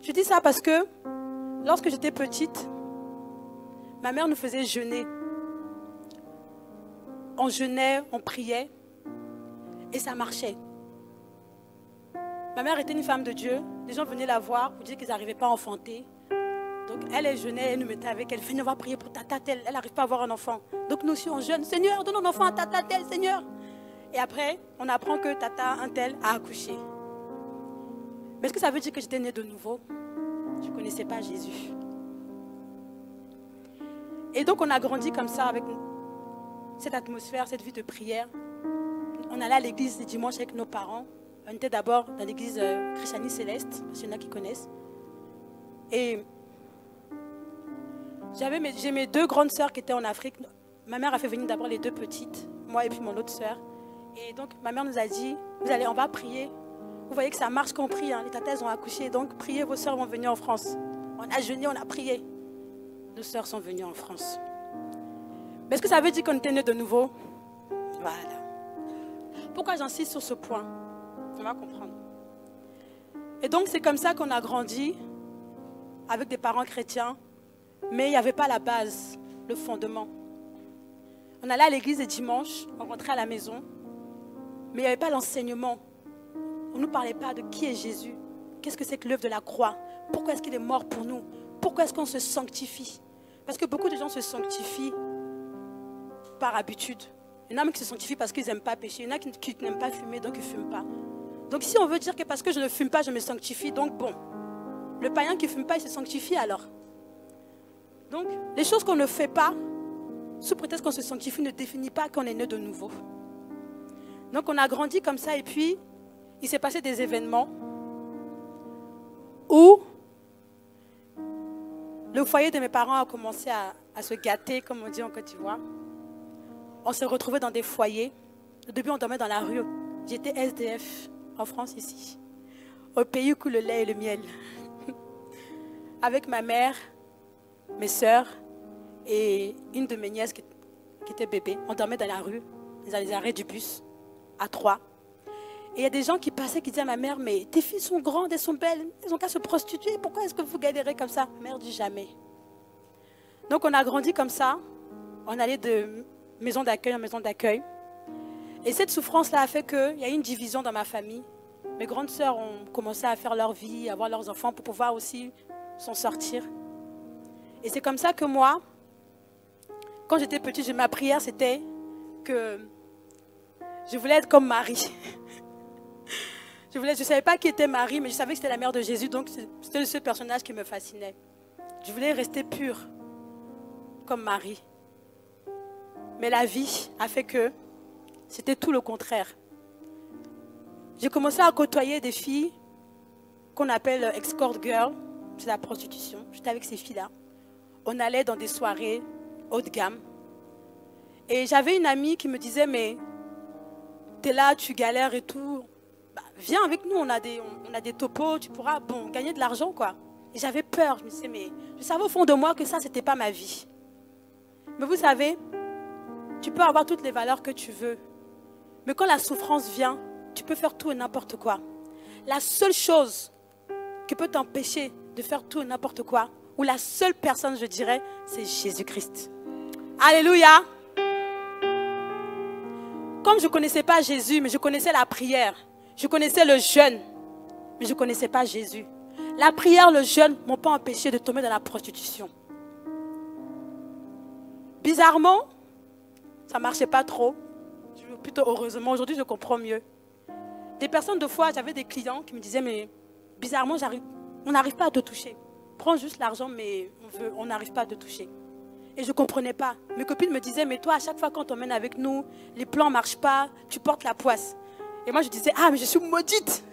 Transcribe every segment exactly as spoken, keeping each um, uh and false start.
Je dis ça parce que lorsque j'étais petite, ma mère nous faisait jeûner. On jeûnait, on priait et ça marchait. Ma mère était une femme de Dieu. Les gens venaient la voir pour dire qu'ils n'arrivaient pas à enfanter. Donc elle, elle jeûnait, elle nous mettait avec elle. Venez, on va prier pour tata telle. Elle n'arrive pas à avoir un enfant. Donc nous aussi on jeûne. Seigneur, donne un enfant à tata telle, Seigneur. Et après, on apprend que tata un tel a accouché. Mais est-ce que ça veut dire que j'étais née de nouveau? Je ne connaissais pas Jésus. Et donc on a grandi comme ça avec cette atmosphère, cette vie de prière. On allait à l'église les dimanches avec nos parents. On était d'abord dans l'église euh, Christianie Céleste, parce qu'il y en a qui connaissent. Et j'avais mes, j'ai mes deux grandes sœurs qui étaient en Afrique. Ma mère a fait venir d'abord les deux petites, moi et puis mon autre sœur. Et donc ma mère nous a dit, vous allez, on va prier. Vous voyez que ça marche quand on prie, hein. Les tatas ont accouché, donc priez, vos sœurs vont venir en France. On a jeûné, on a prié. Nos sœurs sont venues en France. Mais est-ce que ça veut dire qu'on était nés de nouveau? Voilà. Pourquoi j'insiste sur ce point? On va comprendre. Et donc c'est comme ça qu'on a grandi avec des parents chrétiens, mais il n'y avait pas la base, le fondement. On allait à l'église les dimanches, on rentrait à la maison, mais il n'y avait pas l'enseignement. On ne nous parlait pas de qui est Jésus, qu'est-ce que c'est que l'œuvre de la croix, pourquoi est-ce qu'il est mort pour nous, pourquoi est-ce qu'on se sanctifie. Parce que beaucoup de gens se sanctifient par habitude. Il y en a même qui se sanctifient parce qu'ils n'aiment pas pécher, il y en a qui, qui n'aiment pas fumer, donc ils ne fument pas. Donc si on veut dire que parce que je ne fume pas, je me sanctifie, donc bon, le païen qui ne fume pas, il se sanctifie alors. Donc les choses qu'on ne fait pas, sous prétexte qu'on se sanctifie, ne définit pas qu'on est né de nouveau. Donc on a grandi comme ça et puis il s'est passé des événements où le foyer de mes parents a commencé à, à se gâter, comme on dit en Côte d'Ivoire. On s'est retrouvés dans des foyers. Au début, on dormait dans la rue. J'étais S D F en France ici, au pays où coule le lait et le miel. Avec ma mère, mes sœurs et une de mes nièces qui, qui était bébé. On dormait dans la rue, dans les arrêts du bus, à trois. Et il y a des gens qui passaient qui disaient à ma mère, mais tes filles sont grandes, elles sont belles, elles ont qu'à se prostituer, pourquoi est-ce que vous galérez comme ça? Ma mère dit jamais. Donc on a grandi comme ça, on allait de maison d'accueil en maison d'accueil. Et cette souffrance-là a fait qu'il y a eu une division dans ma famille. Mes grandes sœurs ont commencé à faire leur vie, avoir leurs enfants pour pouvoir aussi s'en sortir. Et c'est comme ça que moi, quand j'étais petite, ma prière c'était que je voulais être comme Marie. Je ne je savais pas qui était Marie, mais je savais que c'était la mère de Jésus, donc c'était le seul personnage qui me fascinait. Je voulais rester pure, comme Marie. Mais la vie a fait que c'était tout le contraire. J'ai commencé à côtoyer des filles qu'on appelle escort girl, c'est la prostitution. J'étais avec ces filles-là. On allait dans des soirées haut de gamme. Et j'avais une amie qui me disait, mais t'es là, tu galères et tout. Bah, viens avec nous, on a des, on, on a des topos, tu pourras bon, gagner de l'argent, quoi. Et j'avais peur, je me disais, mais je savais au fond de moi que ça, c'était pas ma vie. Mais vous savez, tu peux avoir toutes les valeurs que tu veux. Mais quand la souffrance vient, tu peux faire tout et n'importe quoi. La seule chose qui peut t'empêcher de faire tout et n'importe quoi, ou la seule personne, je dirais, c'est Jésus-Christ. Alléluia! Comme je ne connaissais pas Jésus, mais je connaissais la prière, je connaissais le jeûne, mais je ne connaissais pas Jésus. La prière, le jeûne ne m'ont pas empêché de tomber dans la prostitution. Bizarrement, ça ne marchait pas trop. Plutôt heureusement, aujourd'hui je comprends mieux. Des personnes, de fois, j'avais des clients qui me disaient, mais bizarrement, on n'arrive pas à te toucher. Prends juste l'argent, mais on n'arrive pas à te toucher. Et je ne comprenais pas. Mes copines me disaient, mais toi, à chaque fois quand on mène avec nous, les plans ne marchent pas, tu portes la poisse. Et moi, je disais, ah, mais je suis maudite.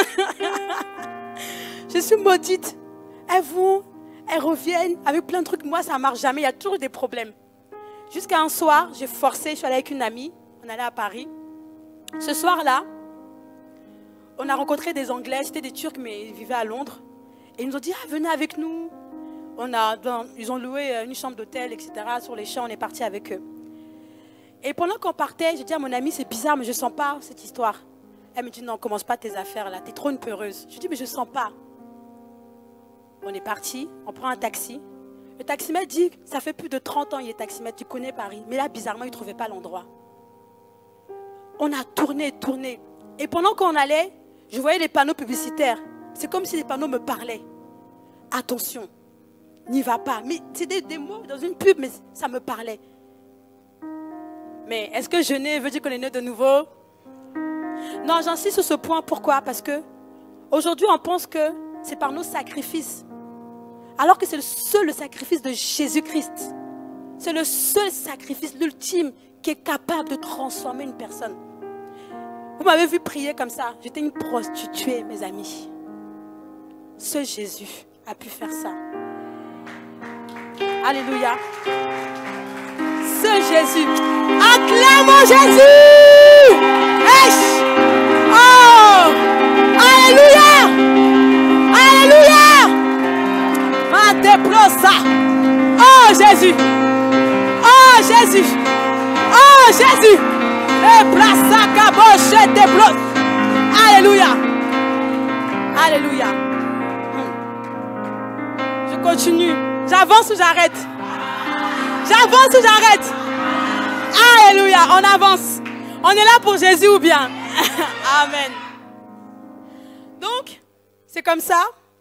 Je suis maudite. Elles vont, elles reviennent avec plein de trucs. Moi, ça ne marche jamais, il y a toujours des problèmes. Jusqu'à un soir, j'ai forcé, je suis allée avec une amie, on allait à Paris. Ce soir-là, on a rencontré des Anglais, c'était des Turcs, mais ils vivaient à Londres. Et ils nous ont dit, ah, venez avec nous. On a, ils ont loué une chambre d'hôtel, et cetera. Sur les champs, on est parti avec eux. Et pendant qu'on partait, j'ai dit à mon amie, c'est bizarre, mais je ne sens pas cette histoire. Elle me dit, non, commence pas tes affaires là, tu es trop une peureuse. Je dis, mais je ne sens pas. On est parti, on prend un taxi. Le taximètre dit, ça fait plus de trente ans il est taximètre, tu connais Paris. Mais là, bizarrement, il ne trouvait pas l'endroit. On a tourné, tourné. Et pendant qu'on allait, je voyais les panneaux publicitaires. C'est comme si les panneaux me parlaient. Attention, n'y va pas. Mais c'était des mots dans une pub, mais ça me parlait. Mais est-ce que jeûner veut dire qu'on est né de nouveau? Non, j'insiste sur ce point. Pourquoi? Parce que aujourd'hui, on pense que c'est par nos sacrifices. Alors que c'est le seul sacrifice de Jésus-Christ. C'est le seul sacrifice, l'ultime, qui est capable de transformer une personne. Vous m'avez vu prier comme ça. J'étais une prostituée, mes amis. Ce Jésus a pu faire ça. Alléluia. Ce Jésus. Acclamons Jésus. Wesh. Oh. Alléluia. Alléluia. Oh Jésus. Oh Jésus. Oh Jésus. Alléluia. Alléluia. Je continue. J'avance ou j'arrête? J'avance ou j'arrête? Alléluia. On avance. On est là pour Jésus ou bien? Amen. Donc, c'est comme ça.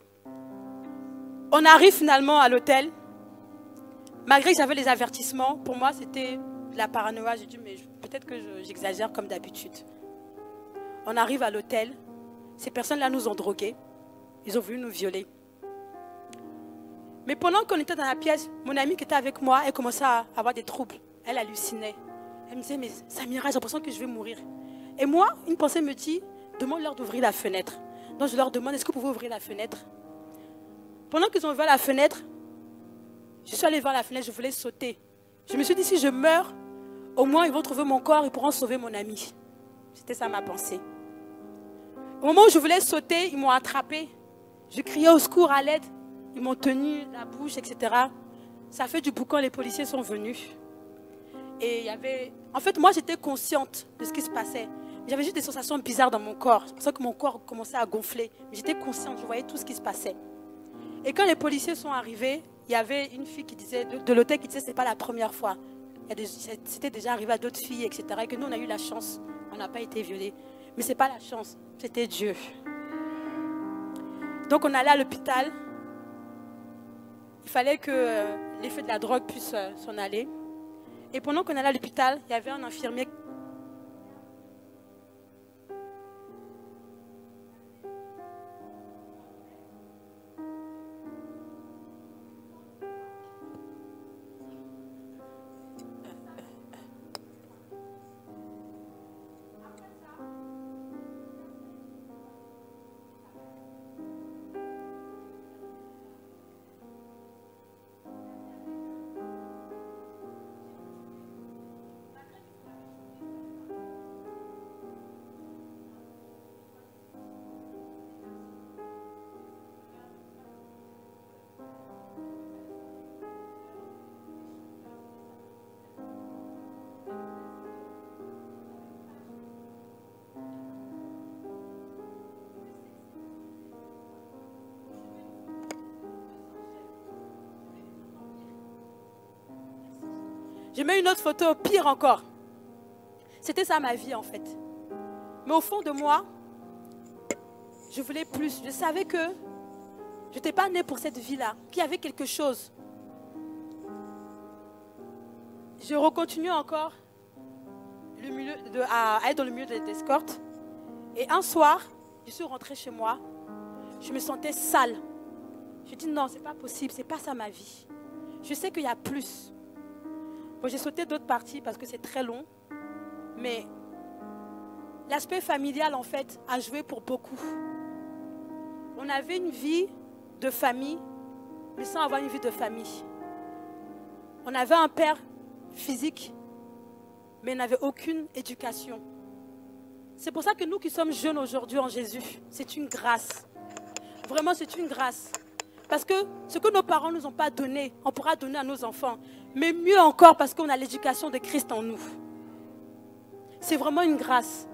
On arrive finalement à l'hôtel. Malgré que j'avais les avertissements, pour moi c'était de la paranoïa. J'ai dit, mais peut-être que j'exagère comme d'habitude. On arrive à l'hôtel. Ces personnes-là nous ont drogués. Ils ont voulu nous violer. Mais pendant qu'on était dans la pièce, mon amie qui était avec moi, elle commençait à avoir des troubles. Elle hallucinait. Elle me disait, mais Samira, j'ai l'impression que je vais mourir. Et moi, une pensée me dit, demande-leur d'ouvrir la fenêtre. Donc je leur demande, est-ce que vous pouvez ouvrir la fenêtre? Pendant qu'ils ont ouvert la fenêtre, je suis allée vers la fenêtre, je voulais sauter. Je me suis dit, si je meurs, au moins ils vont trouver mon corps, ils pourront sauver mon ami. C'était ça ma pensée. Au moment où je voulais sauter, ils m'ont attrapée. Je criais au secours, à l'aide. Ils m'ont tenu la bouche, et cetera. Ça fait du boucan, les policiers sont venus. Et il y avait... En fait, moi, j'étais consciente de ce qui se passait. J'avais juste des sensations bizarres dans mon corps. C'est pour ça que mon corps commençait à gonfler. J'étais consciente, je voyais tout ce qui se passait. Et quand les policiers sont arrivés, il y avait une fille qui disait, de, de l'hôtel qui disait que ce n'est pas la première fois. C'était déjà arrivé à d'autres filles, et cetera. Et que nous, on a eu la chance. On n'a pas été violés. Mais ce n'est pas la chance, c'était Dieu. Donc on allait à l'hôpital. Il fallait que euh, l'effet de la drogue puisse euh, s'en aller. Et pendant qu'on allait à l'hôpital, il y avait un infirmier. Je mets une autre photo, pire encore. C'était ça ma vie en fait. Mais au fond de moi, je voulais plus. Je savais que je n'étais pas née pour cette vie-là, qu'il y avait quelque chose. Je recontinue encore le milieu de, à, à être dans le milieu d'escorte. Et un soir, je suis rentrée chez moi. Je me sentais sale. Je dis non, c'est pas possible, c'est pas ça ma vie. Je sais qu'il y a plus. Bon, j'ai sauté d'autres parties parce que c'est très long. Mais l'aspect familial, en fait, a joué pour beaucoup. On avait une vie de famille, mais sans avoir une vie de famille. On avait un père physique, mais on n'avait aucune éducation. C'est pour ça que nous qui sommes jeunes aujourd'hui en Jésus, c'est une grâce. Vraiment, c'est une grâce. Parce que ce que nos parents ne nous ont pas donné, on pourra donner à nos enfants. Mais mieux encore parce qu'on a l'éducation de Christ en nous. C'est vraiment une grâce.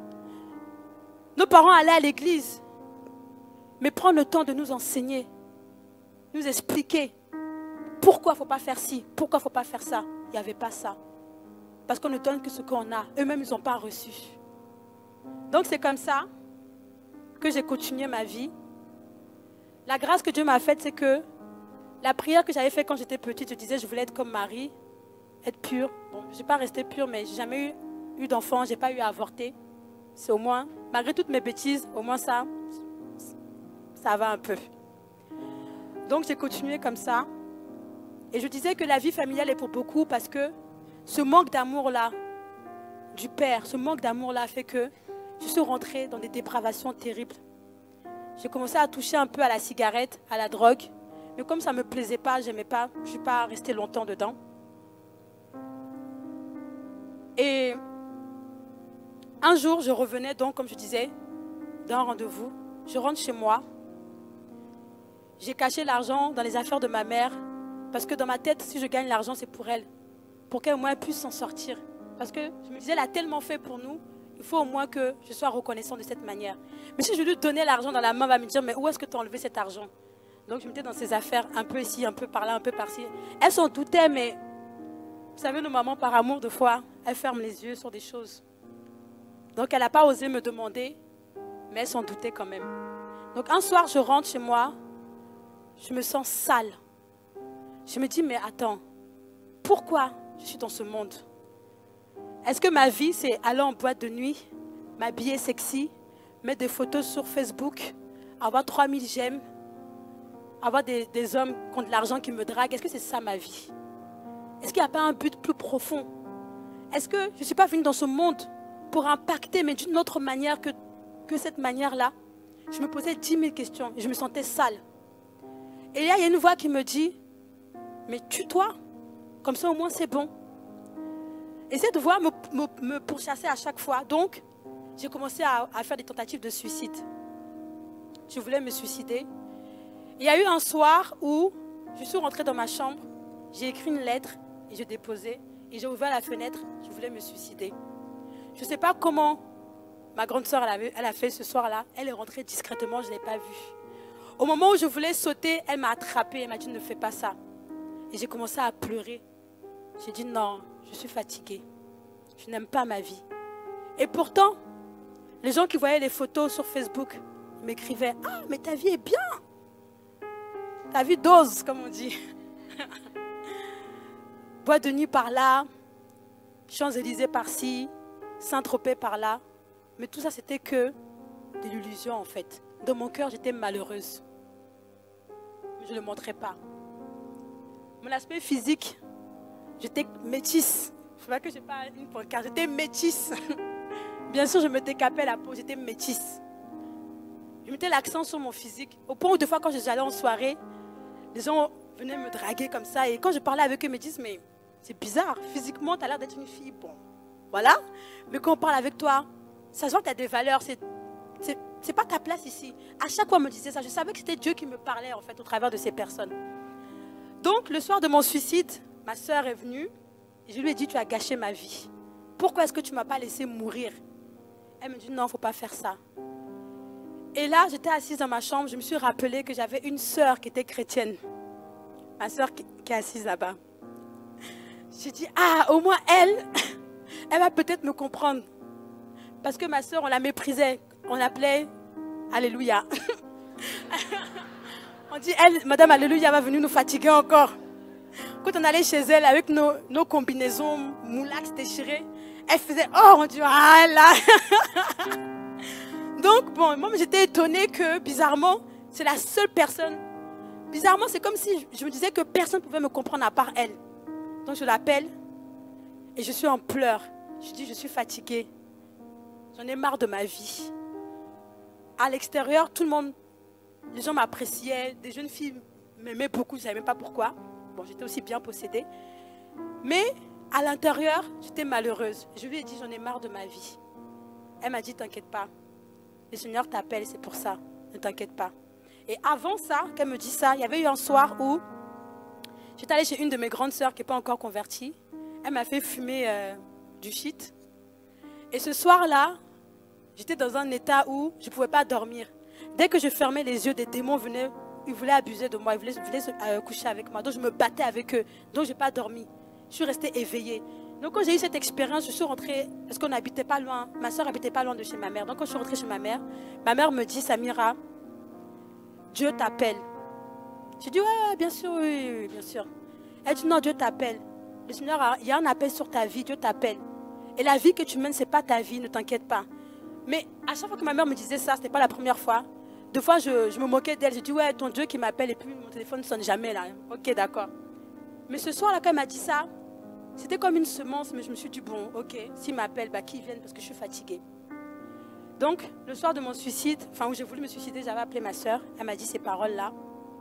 Nos parents allaient à l'église, mais prendre le temps de nous enseigner. nous expliquer pourquoi il ne faut pas faire ci, pourquoi il ne faut pas faire ça. Il n'y avait pas ça. Parce qu'on ne donne que ce qu'on a. Eux-mêmes, ils n'ont pas reçu. Donc c'est comme ça que j'ai continué ma vie. La grâce que Dieu m'a faite, c'est que la prière que j'avais faite quand j'étais petite, je disais je voulais être comme Marie, être pure. Bon, je n'ai pas resté pure, mais je n'ai jamais eu, eu d'enfant, je n'ai pas eu à avorter. C'est au moins, malgré toutes mes bêtises, au moins ça, ça va un peu. Donc j'ai continué comme ça. Et je disais que la vie familiale est pour beaucoup parce que ce manque d'amour-là, du père, ce manque d'amour-là fait que je suis rentrée dans des dépravations terribles. J'ai commencé à toucher un peu à la cigarette, à la drogue. Mais comme ça ne me plaisait pas, je n'aimais pas, je ne suis pas restée longtemps dedans. Et un jour, je revenais donc, comme je disais, d'un rendez-vous. Je rentre chez moi. J'ai caché l'argent dans les affaires de ma mère. Parce que dans ma tête, si je gagne l'argent, c'est pour elle. Pour qu'elle au moins puisse s'en sortir. Parce que je me disais, elle a tellement fait pour nous. Il faut au moins que je sois reconnaissant de cette manière. Mais si je lui donnais l'argent dans la main, elle va me dire, mais où est-ce que tu as enlevé cet argent? Donc je me mettais dans ses affaires, un peu ici, un peu par là, un peu par-ci. Elle s'en doutait, mais vous savez, nos mamans, par amour, de fois, elles ferment les yeux sur des choses. Donc elle n'a pas osé me demander, mais elle s'en doutait quand même. Donc un soir, je rentre chez moi, je me sens sale. Je me dis, mais attends, pourquoi je suis dans ce monde? Est-ce que ma vie, c'est aller en boîte de nuit, m'habiller sexy, mettre des photos sur Facebook, avoir trois mille j'aime, avoir des, des hommes qui ont de l'argent qui me draguent? Est-ce que c'est ça ma vie? Est-ce qu'il n'y a pas un but plus profond? Est-ce que je ne suis pas venue dans ce monde pour impacter, mais d'une autre manière que, que cette manière-là? Je me posais dix mille questions et je me sentais sale. Et là, il y a une voix qui me dit, mais tue-toi, comme ça au moins c'est bon. Et cette voix me, me, me pourchassait à chaque fois. Donc, j'ai commencé à, à faire des tentatives de suicide. Je voulais me suicider. Il y a eu un soir où je suis rentrée dans ma chambre, j'ai écrit une lettre et j'ai déposé. Et j'ai ouvert la fenêtre, je voulais me suicider. Je ne sais pas comment ma grande sœur elle, elle a fait ce soir-là. Elle est rentrée discrètement, je ne l'ai pas vue. Au moment où je voulais sauter, elle m'a attrapée, elle m'a dit ne fais pas ça. Et j'ai commencé à pleurer. J'ai dit non, je suis fatiguée. Je n'aime pas ma vie. Et pourtant, les gens qui voyaient les photos sur Facebook m'écrivaient « Ah, mais ta vie est bien. Ta vie dose, comme on dit. » Boîte de nuit par là, Champs-Élysées par-ci, Saint-Tropez par là. Mais tout ça, c'était que de l'illusion en fait. Dans mon cœur, j'étais malheureuse. Mais je ne le montrais pas. Mon aspect physique, j'étais métisse. Je ne sais pas que je n'ai pas une pancarte, j'étais métisse. Bien sûr, je me décapais la peau, j'étais métisse. Je mettais l'accent sur mon physique. Au point où, des fois, quand j'allais en soirée, les gens venaient me draguer comme ça. Et quand je parlais avec eux, ils me disent, mais c'est bizarre, physiquement, tu as l'air d'être une fille. Bon, voilà. Mais quand on parle avec toi, ça se voit que tu as des valeurs. C'est, c'est, c'est pas ta place ici. À chaque fois, on me disait ça. Je savais que c'était Dieu qui me parlait, en fait, au travers de ces personnes. Donc, le soir de mon suicide, ma soeur est venue. Et je lui ai dit, tu as gâché ma vie. Pourquoi est-ce que tu ne m'as pas laissé mourir? Elle me dit, non, il ne faut pas faire ça. Et là, j'étais assise dans ma chambre. Je me suis rappelé que j'avais une soeur qui était chrétienne. Ma soeur qui, qui est assise là-bas. J'ai dit, ah, au moins elle, elle va peut-être me comprendre. Parce que ma soeur, on la méprisait. On l'appelait Alléluia. On dit, elle, Madame Alléluia va venir nous fatiguer encore. Quand on allait chez elle avec nos, nos combinaisons moulax déchirées, elle faisait, oh mon Dieu, ah là. Donc, bon, moi j'étais étonnée que, bizarrement, c'est la seule personne. Bizarrement, c'est comme si je me disais que personne ne pouvait me comprendre à part elle. Donc je l'appelle et je suis en pleurs. Je dis, je suis fatiguée. J'en ai marre de ma vie. À l'extérieur, tout le monde, les gens m'appréciaient. Des jeunes filles m'aimaient beaucoup, je ne savais même pas pourquoi. Bon, j'étais aussi bien possédée. Mais à l'intérieur, j'étais malheureuse. Je lui ai dit, j'en ai marre de ma vie. Elle m'a dit, t'inquiète pas. Le Seigneur t'appelle, c'est pour ça. Ne t'inquiète pas. Et avant ça, qu'elle me dit ça, il y avait eu un soir où j'étais allée chez une de mes grandes sœurs qui n'est pas encore convertie. Elle m'a fait fumer euh, du shit. Et ce soir-là, j'étais dans un état où je ne pouvais pas dormir. Dès que je fermais les yeux, des démons venaient ils voulaient abuser de moi, ils voulaient, ils voulaient euh, coucher avec moi. Donc je me battais avec eux, donc je n'ai pas dormi. Je suis restée éveillée. Donc quand j'ai eu cette expérience, je suis rentrée, parce qu'on n'habitait pas loin, ma soeur n'habitait pas loin de chez ma mère. Donc quand je suis rentrée chez ma mère, ma mère me dit, Samira, Dieu t'appelle. J'ai dit, ouais, bien sûr, oui, oui, bien sûr. Elle dit, non, Dieu t'appelle. Le Seigneur, a, il y a un appel sur ta vie, Dieu t'appelle. Et la vie que tu mènes, ce n'est pas ta vie, ne t'inquiète pas. Mais à chaque fois que ma mère me disait ça, ce n'était pas la première fois. Deux fois, je, je me moquais d'elle. J'ai dit, ouais, ton Dieu qui m'appelle et puis mon téléphone ne sonne jamais là. Ok, d'accord. Mais ce soir-là, quand elle m'a dit ça, c'était comme une semence, mais je me suis dit, bon, ok, s'il m'appelle, bah, qu'il vienne parce que je suis fatiguée. Donc, le soir de mon suicide, enfin où j'ai voulu me suicider, j'avais appelé ma soeur. Elle m'a dit ces paroles-là.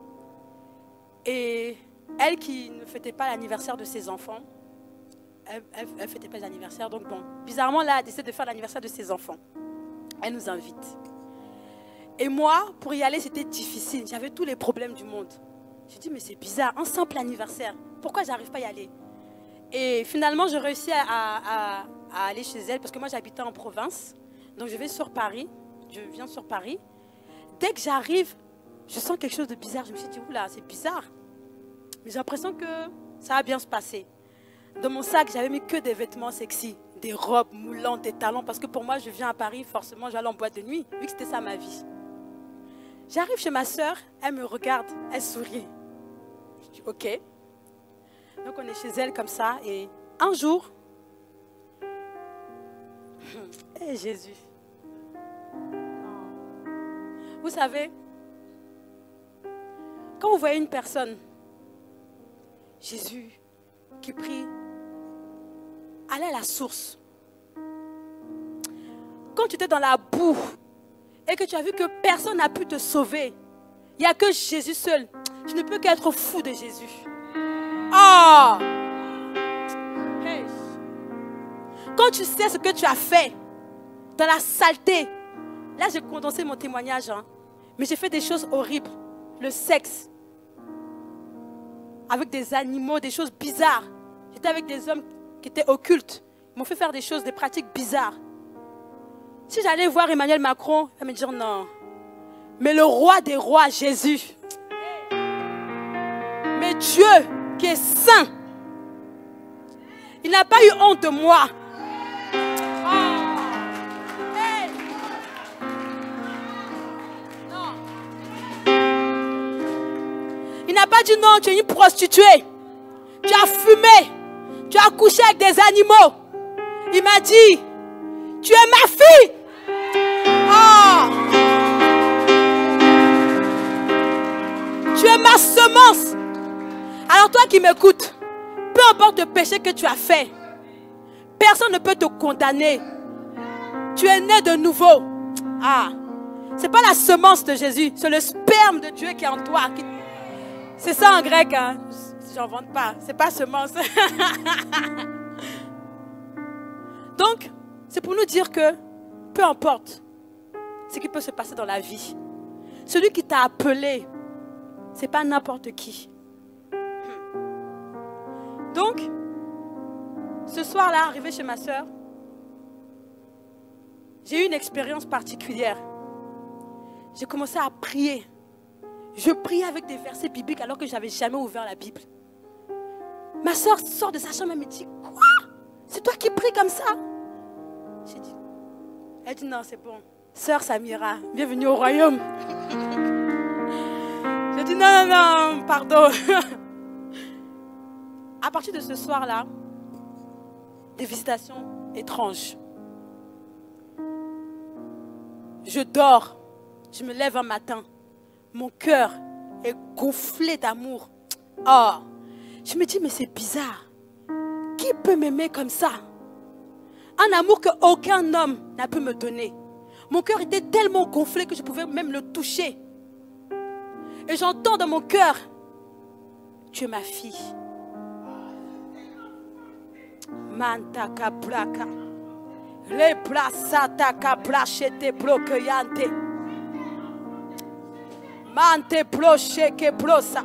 Et elle qui ne fêtait pas l'anniversaire de ses enfants, elle ne fêtait pas l'anniversaire, donc bon, bizarrement là, elle décide de faire l'anniversaire de ses enfants. Elle nous invite. Et moi, pour y aller, c'était difficile. J'avais tous les problèmes du monde. J'ai dit, mais c'est bizarre, un simple anniversaire. Pourquoi j'arrive pas à y aller? Et finalement, je réussis à, à, à aller chez elle, parce que moi, j'habitais en province. Donc, je vais sur Paris. Je viens sur Paris. Dès que j'arrive, je sens quelque chose de bizarre. Je me suis dit, oula, c'est bizarre. Mais j'ai l'impression que ça va bien se passer. Dans mon sac, j'avais mis que des vêtements sexy. Des robes moulantes, des talons. Parce que pour moi, je viens à Paris, forcément, j'allais en boîte de nuit, vu que c'était ça ma vie. J'arrive chez ma soeur, elle me regarde, elle sourit. Je dis, ok. Donc on est chez elle comme ça. Et un jour, hé hey, Jésus. Vous savez, quand vous voyez une personne, Jésus, qui prie, allez à la source. Quand tu étais dans la boue et que tu as vu que personne n'a pu te sauver, il n'y a que Jésus seul. Tu ne peux qu'être fou de Jésus. Oh! Hey. Quand tu sais ce que tu as fait dans la saleté, là j'ai condensé mon témoignage, hein, mais j'ai fait des choses horribles. Le sexe, avec des animaux, des choses bizarres. J'étais avec des hommes qui étaient occultes. Ils m'ont fait faire des choses, des pratiques bizarres. Si j'allais voir Emmanuel Macron, il va me dire non. Mais le roi des rois, Jésus. Mais Dieu qui est saint, il n'a pas eu honte de moi. Oh. Hey. Non. Il n'a pas dit non, tu es une prostituée. Tu as fumé. Tu as couché avec des animaux. Il m'a dit, tu es ma fille. Oh. Tu es ma semence. Alors toi qui m'écoutes, peu importe le péché que tu as fait, personne ne peut te condamner. Tu es né de nouveau. Ah, c'est pas la semence de Jésus, c'est le sperme de Dieu qui est en toi. C'est ça en grec, hein. J'en vante pas, c'est pas semence. Donc, c'est pour nous dire que peu importe ce qui peut se passer dans la vie, celui qui t'a appelé, c'est pas n'importe qui. Donc, ce soir-là, arrivé chez ma soeur, j'ai eu une expérience particulière. J'ai commencé à prier. Je priais avec des versets bibliques alors que je n'avais jamais ouvert la Bible. Ma soeur sort de sa chambre et me dit, quoi? C'est toi qui pries comme ça? J'ai dit, elle dit, non, c'est bon. Sœur Samira, bienvenue au royaume. J'ai dit, non, non, non, pardon. À partir de ce soir-là, des visitations étranges. Je dors, je me lève un matin, mon cœur est gonflé d'amour. Oh, je me dis, mais c'est bizarre. Qui peut m'aimer comme ça? Un amour qu'aucun homme n'a pu me donner. Mon cœur était tellement gonflé que je pouvais même le toucher. Et j'entends dans mon cœur, tu es ma fille. Mantaka plaka. Les plasata ka plachete bloqueante. Mante ploche que plosa.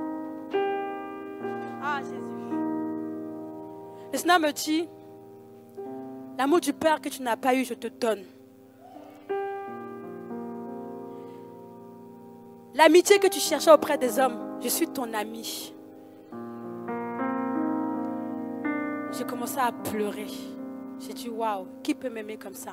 Ah Jésus. Le Seigneur me dit, l'amour du Père que tu n'as pas eu, je te donne. L'amitié que tu cherchais auprès des hommes, je suis ton ami. J'ai commencé à pleurer. J'ai dit, waouh, qui peut m'aimer comme ça?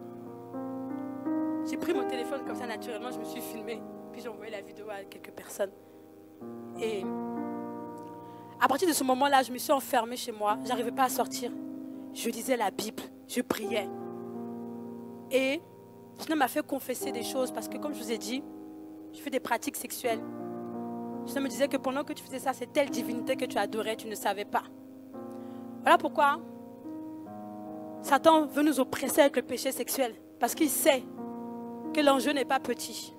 J'ai pris mon téléphone comme ça, naturellement, je me suis filmée. Puis j'ai envoyé la vidéo à quelques personnes. Et à partir de ce moment-là, je me suis enfermée chez moi. Je n'arrivais pas à sortir. Je lisais la Bible, je priais. Et le Seigneur m'a fait confesser des choses parce que, comme je vous ai dit, je fais des pratiques sexuelles. Le Seigneur me disait que pendant que tu faisais ça, c'est telle divinité que tu adorais, tu ne savais pas. Voilà pourquoi Satan veut nous oppresser avec le péché sexuel. Parce qu'il sait que l'enjeu n'est pas petit.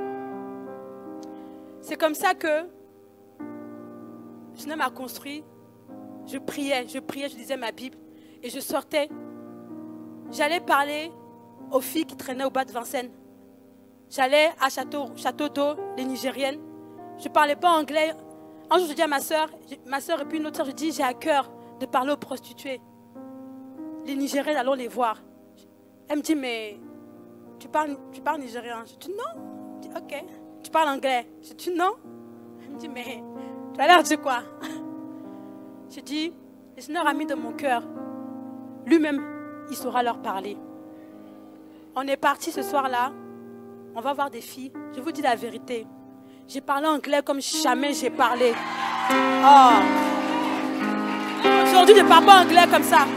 C'est comme ça que le Seigneur m'a construit. Je priais, je priais, je lisais ma Bible. Et je sortais. J'allais parler aux filles qui traînaient au bas de Vincennes. J'allais à Château, Château d'Eau, les Nigériennes. Je ne parlais pas anglais. Un jour, je dis à ma soeur, ma soeur et puis une autre soeur, je dis, j'ai à cœur de parler aux prostituées. Les Nigériennes, allons les voir. Elle me dit, mais tu parles, tu parles nigérien? Je dis, non. Je dis, ok. Tu parles anglais? Je dis, non. Elle me dit, mais tu as l'air de quoi? Je dis, le Seigneur a mis dans mon cœur. Lui-même, il saura leur parler. On est parti ce soir-là. On va voir des filles. Je vous dis la vérité. J'ai parlé anglais comme jamais j'ai parlé. Oh. Aujourd'hui, je ne parle pas anglais comme ça.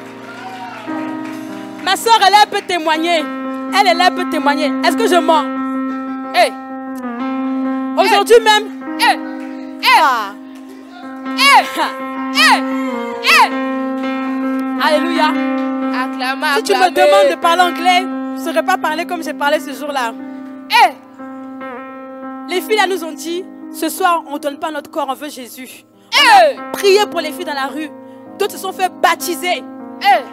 Ma soeur, elle, elle peut témoigner. Elle, elle, elle peut témoigner. Est-ce que je mens? Hey. Aujourd'hui hey. Même. Hey. Hey. Ah. Hey. Hey. Hey. Alléluia. Acclame, si tu me demandes de parler anglais, je ne saurais pas parler comme j'ai parlé ce jour-là. Hey. Les filles là nous ont dit, ce soir, on ne donne pas notre corps, on veut Jésus. Hey. On a prié pour les filles dans la rue. D'autres se sont fait baptiser. Hey.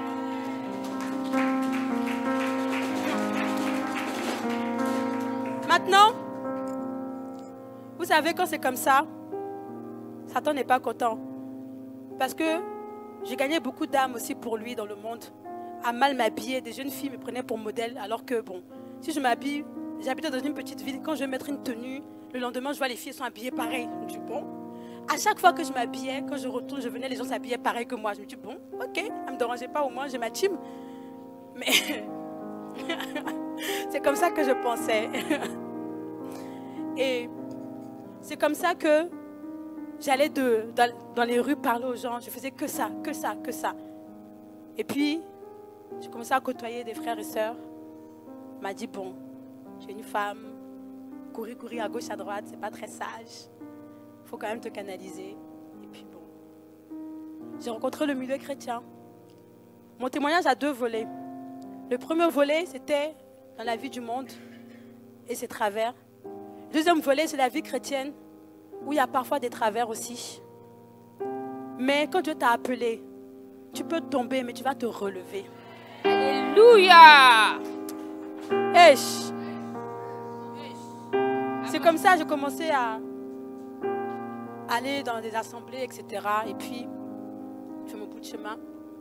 Maintenant, vous savez, quand c'est comme ça, Satan n'est pas content. Parce que j'ai gagné beaucoup d'âmes aussi pour lui dans le monde. À mal m'habiller, des jeunes filles me prenaient pour modèle. Alors que, bon, si je m'habille, j'habite dans une petite ville, quand je vais mettre une tenue, le lendemain, je vois les filles sont habillées pareil. Je me dis, bon. À chaque fois que je m'habillais, quand je retourne, je venais, les gens s'habillaient pareil que moi. Je me dis, bon, ok, ça ne me dérangeait pas, au moins j'ai ma team. Mais c'est comme ça que je pensais. Et c'est comme ça que j'allais de, dans, dans les rues parler aux gens. Je faisais que ça, que ça, que ça. Et puis, j'ai commencé à côtoyer des frères et sœurs. On m'a dit, bon, tu es une femme, courir, courir à gauche, à droite, c'est pas très sage. Il faut quand même te canaliser. Et puis bon, j'ai rencontré le milieu chrétien. Mon témoignage a deux volets. Le premier volet, c'était dans la vie du monde et ses travers. Le deuxième volet, c'est la vie chrétienne, où il y a parfois des travers aussi. Mais quand Dieu t'a appelé, tu peux tomber, mais tu vas te relever. Alléluia! Hey. C'est comme ça que j'ai commencé à aller dans des assemblées, et cetera. Et puis, je fais mon bout de chemin.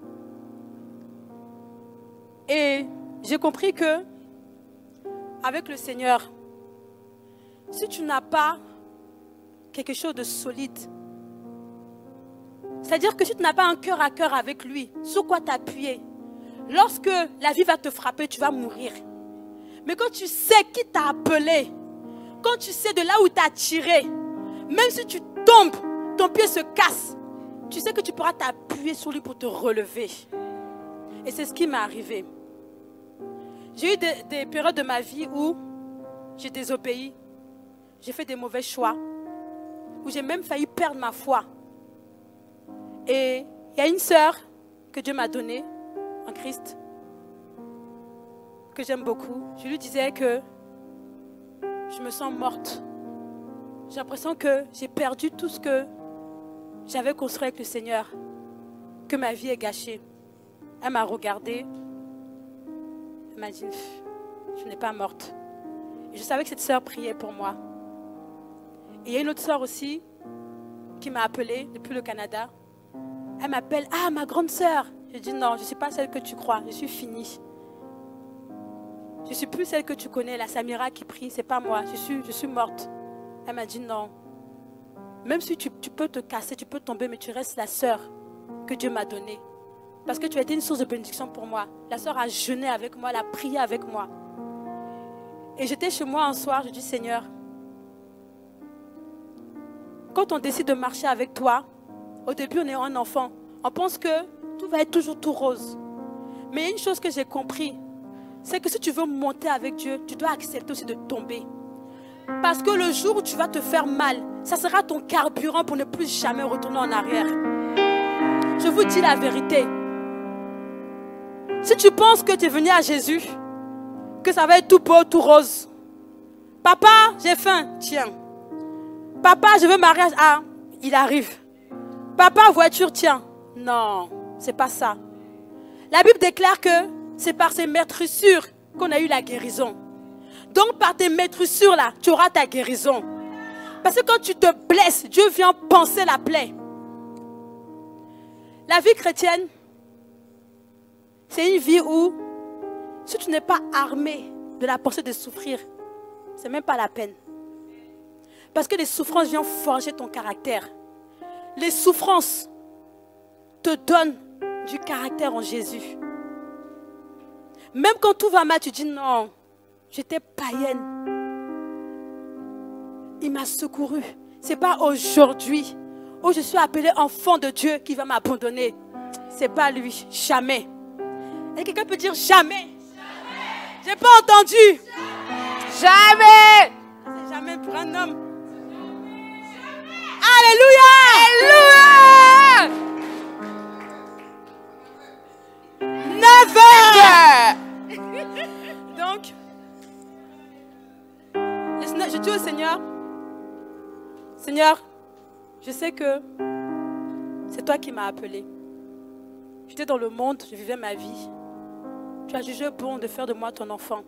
Et j'ai compris que, avec le Seigneur, si tu n'as pas quelque chose de solide, c'est-à-dire que si tu n'as pas un cœur à cœur avec lui, sur quoi t'appuyer, lorsque la vie va te frapper, tu vas mourir. Mais quand tu sais qui t'a appelé, quand tu sais de là où t'as tiré, même si tu tombes, ton pied se casse, tu sais que tu pourras t'appuyer sur lui pour te relever. Et c'est ce qui m'est arrivé. J'ai eu des, des périodes de ma vie où j'ai désobéi, j'ai fait des mauvais choix, où j'ai même failli perdre ma foi. Et il y a une sœur que Dieu m'a donnée en Christ, que j'aime beaucoup. Je lui disais que je me sens morte. J'ai l'impression que j'ai perdu tout ce que j'avais construit avec le Seigneur, que ma vie est gâchée. Elle m'a regardée, elle m'a dit, je n'ai pas morte. Et je savais que cette sœur priait pour moi. Et il y a une autre sœur aussi qui m'a appelée depuis le Canada. Elle m'appelle, ah, ma grande sœur. Je dis, non, je ne suis pas celle que tu crois, je suis finie. Je ne suis plus celle que tu connais, la Samira qui prie, ce n'est pas moi, je suis, je suis morte. Elle m'a dit non. Même si tu, tu peux te casser, tu peux tomber, mais tu restes la sœur que Dieu m'a donnée. Parce que tu as été une source de bénédiction pour moi. La sœur a jeûné avec moi, elle a prié avec moi. Et j'étais chez moi un soir, je dis Seigneur, quand on décide de marcher avec toi, au début on est un enfant, on pense que tout va être toujours tout rose. Mais une chose que j'ai compris, c'est que si tu veux monter avec Dieu, tu dois accepter aussi de tomber. Parce que le jour où tu vas te faire mal, ça sera ton carburant pour ne plus jamais retourner en arrière. Je vous dis la vérité. Si tu penses que tu es venu à Jésus, que ça va être tout beau, tout rose. Papa, j'ai faim. Tiens. Papa, je veux mariage. Ah, il arrive. Papa, voiture, tiens. Non, c'est pas ça. La Bible déclare que c'est par ces maîtrissures qu'on a eu la guérison. Donc par tes maîtrissures là, tu auras ta guérison. Parce que quand tu te blesses, Dieu vient panser la plaie. La vie chrétienne, c'est une vie où, si tu n'es pas armé de la pensée de souffrir, c'est même pas la peine. Parce que les souffrances viennent forger ton caractère. Les souffrances te donnent du caractère en Jésus. Même quand tout va mal, tu dis non, j'étais païenne. Il m'a secouru. Ce n'est pas aujourd'hui où je suis appelée enfant de Dieu qui va m'abandonner. Ce n'est pas lui, jamais. Et quelqu'un peut dire jamais. J'ai pas entendu. Jamais. C'est jamais pour un homme. Alléluia. Alléluia. Never. Donc, je dis au Seigneur, Seigneur, je sais que c'est toi qui m'as appelé. J'étais dans le monde, je vivais ma vie. Tu as jugé bon de faire de moi ton enfant.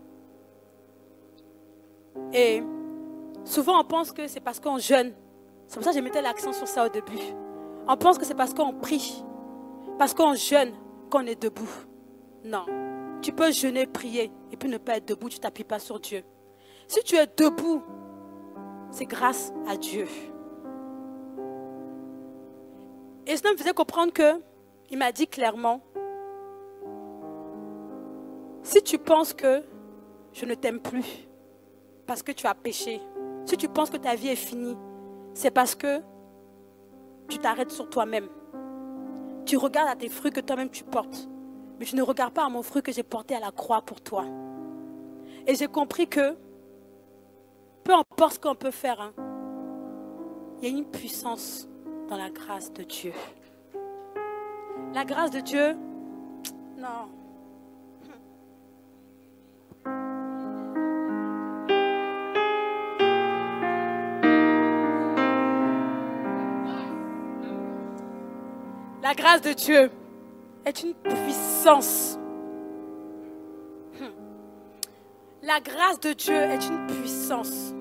Et souvent on pense que c'est parce qu'on jeûne. C'est pour ça que je mettais l'accent sur ça au début. On pense que c'est parce qu'on prie, parce qu'on jeûne, qu'on est debout. Non. Tu peux jeûner, prier, et puis ne pas être debout, tu ne t'appuies pas sur Dieu. Si tu es debout, c'est grâce à Dieu. Et cela me faisait comprendre que, il m'a dit clairement, si tu penses que je ne t'aime plus, parce que tu as péché, si tu penses que ta vie est finie, c'est parce que tu t'arrêtes sur toi-même. Tu regardes à tes fruits que toi-même tu portes. Mais tu ne regardes pas à mon fruit que j'ai porté à la croix pour toi. Et j'ai compris que, peu importe ce qu'on peut faire, hein, il y a une puissance dans la grâce de Dieu. La grâce de Dieu, non. La grâce de Dieu est une puissance. La grâce de Dieu est une puissance.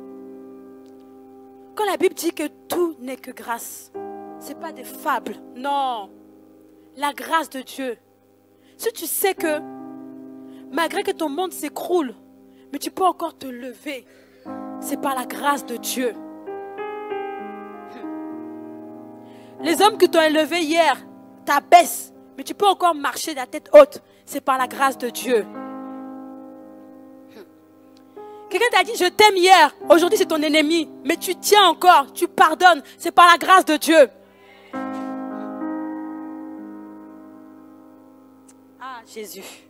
Quand la Bible dit que tout n'est que grâce, ce n'est pas des fables. Non. La grâce de Dieu. Si tu sais que malgré que ton monde s'écroule, mais tu peux encore te lever, c'est par la grâce de Dieu. Les hommes qui t'ont élevé hier t'abaissent, mais tu peux encore marcher de la tête haute. C'est par la grâce de Dieu. Quelqu'un t'a dit je t'aime hier, aujourd'hui c'est ton ennemi, mais tu tiens encore, tu pardonnes. C'est par la grâce de Dieu. Ah Jésus.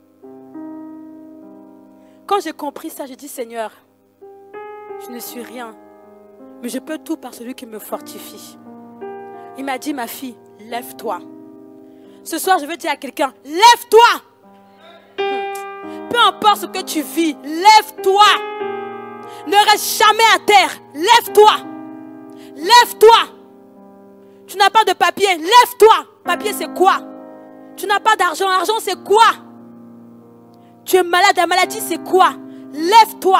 Quand j'ai compris ça, j'ai dit Seigneur, je ne suis rien, mais je peux tout par celui qui me fortifie. Il m'a dit, ma fille, lève-toi. Ce soir, je veux dire à quelqu'un, lève-toi. Peu importe ce que tu vis, lève-toi. Ne reste jamais à terre. Lève-toi. Lève-toi. Tu n'as pas de papier, lève-toi. Papier, c'est quoi? Tu n'as pas d'argent, argent, c'est quoi? Tu es malade, la maladie, c'est quoi? Lève-toi.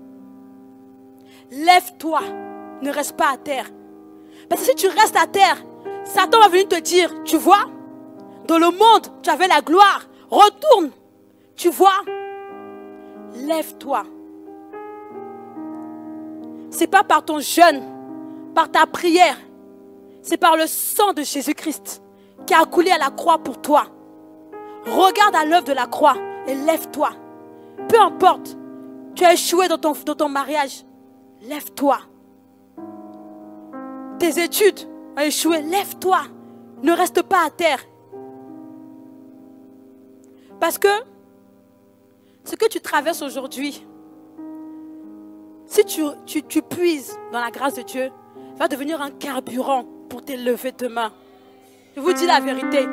Lève-toi. Ne reste pas à terre. Parce que si tu restes à terre, Satan va venir te dire, tu vois, dans le monde, tu avais la gloire. Retourne. Tu vois, lève-toi. ce n'est pas par ton jeûne, par ta prière, c'est par le sang de Jésus-Christ qui a coulé à la croix pour toi. Regarde à l'œuvre de la croix et lève-toi. Peu importe, tu as échoué dans ton, dans ton mariage, lève-toi. Tes études ont échoué, lève-toi. Ne reste pas à terre. Parce que ce que tu traverses aujourd'hui, si tu, tu, tu puises dans la grâce de Dieu, va devenir un carburant pour t'élever demain. Je vous dis la vérité.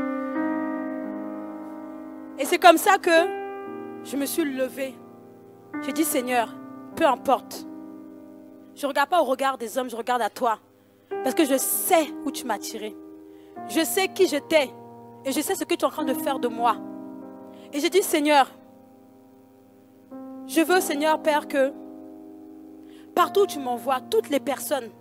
Et c'est comme ça que je me suis levée. J'ai dit, Seigneur, peu importe. Je ne regarde pas au regard des hommes, je regarde à toi. Parce que je sais où tu m'as tiré. Je sais qui j'étais. Et je sais ce que tu es en train de faire de moi. Et j'ai dit, Seigneur, je veux, Seigneur, Père, que partout où tu m'envoies, toutes les personnes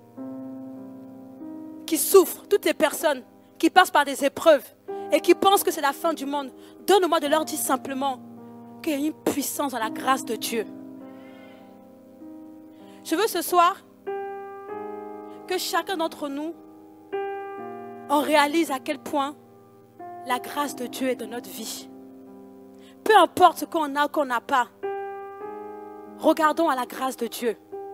qui souffrent, toutes les personnes qui passent par des épreuves et qui pensent que c'est la fin du monde, donne-moi de leur dire simplement qu'il y a une puissance dans la grâce de Dieu. Je veux ce soir que chacun d'entre nous, on réalise à quel point la grâce de Dieu est dans notre vie. Peu importe ce qu'on a ou qu'on n'a pas, regardons à la grâce de Dieu.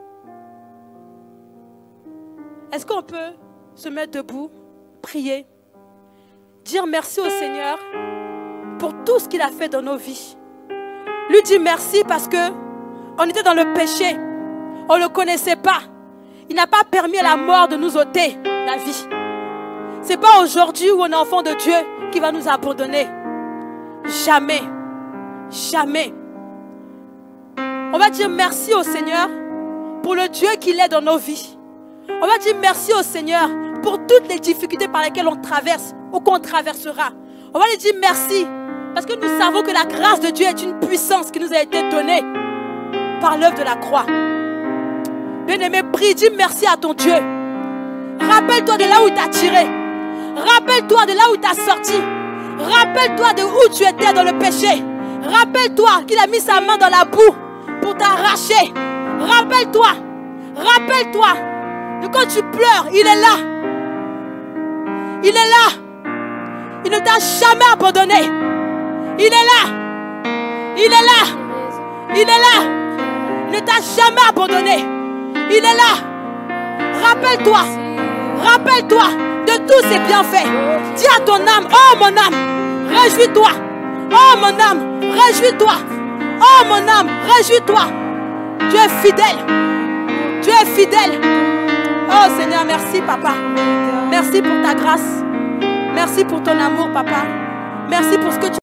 Est-ce qu'on peut se mettre debout, prier, dire merci au Seigneur pour tout ce qu'il a fait dans nos vies. Lui dire merci parce que on était dans le péché, on ne le connaissait pas. Il n'a pas permis à la mort de nous ôter la vie. Ce n'est pas aujourd'hui où on est enfant de Dieu qui va nous abandonner. Jamais, jamais. On va dire merci au Seigneur pour le Dieu qu'il est dans nos vies. On va dire merci au Seigneur pour toutes les difficultés par lesquelles on traverse ou qu'on traversera. On va lui dire merci parce que nous savons que la grâce de Dieu est une puissance qui nous a été donnée par l'œuvre de la croix. Bien-aimé, prie, dis merci à ton Dieu. Rappelle-toi de là où il t'a tiré. Rappelle-toi de là où il t'a sorti. Rappelle-toi de où tu étais dans le péché. Rappelle-toi qu'il a mis sa main dans la boue pour t'arracher. Rappelle-toi, rappelle-toi de quand tu pleures, il est là. Il est là. Il ne t'a jamais abandonné. Il est là. Il est là. Il est là. Il ne t'a jamais abandonné. Il est là. Rappelle-toi. Rappelle-toi de tous ses bienfaits. Dis à ton âme, oh mon âme, réjouis-toi. Oh mon âme, réjouis-toi. Oh mon âme, réjouis-toi. Tu es fidèle. Tu es fidèle. Oh Seigneur, merci papa. Merci pour ta grâce. Merci pour ton amour papa. Merci pour ce que tu